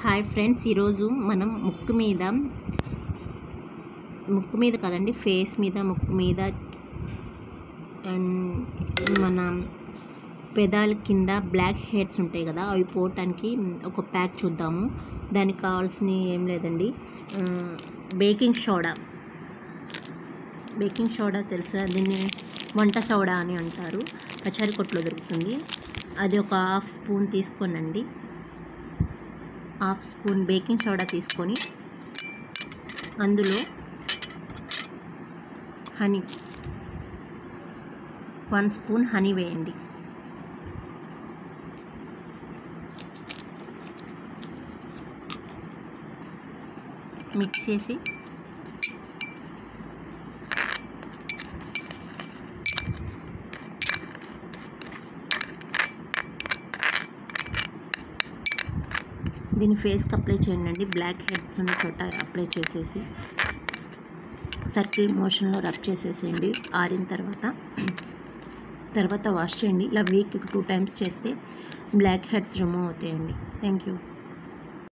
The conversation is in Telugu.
హాయ్ ఫ్రెండ్స్, ఈరోజు మనం ముక్కు మీద కదండి, ఫేస్ మీద, ముక్కు మీద అండ్ మన పెదాల కింద బ్లాక్ హెడ్స్ ఉంటాయి కదా, అవి పోవటానికి ఒక ప్యాక్ చూద్దాము. దానికి కావాల్సిన ఏం లేదండి, బేకింగ్ సోడా తెలుసా? దీన్ని వంట సోడా అని అంటారు. పచారీ కొట్లో దొరుకుతుంది. అది ఒక హాఫ్ స్పూన్ తీసుకోనండి. హాఫ్ స్పూన్ బేకింగ్ సోడా తీసుకొని అందులో హనీ 1 స్పూన్ హనీ వేయండి. మిక్స్ చేసి దీన్ని ఫేస్కి అప్లై చేయండి. బ్లాక్ హెడ్స్ ఉన్న చోట అప్లై చేసేసి సర్కిల్ మోషన్లో రబ్ చేసేసేయండి. ఆరిన తర్వాత వాష్ చేయండి. ఇలా వీక్కి 2 టైమ్స్ చేస్తే బ్లాక్ హెడ్స్ రిమూవ్ అవుతాయండి. Thank you.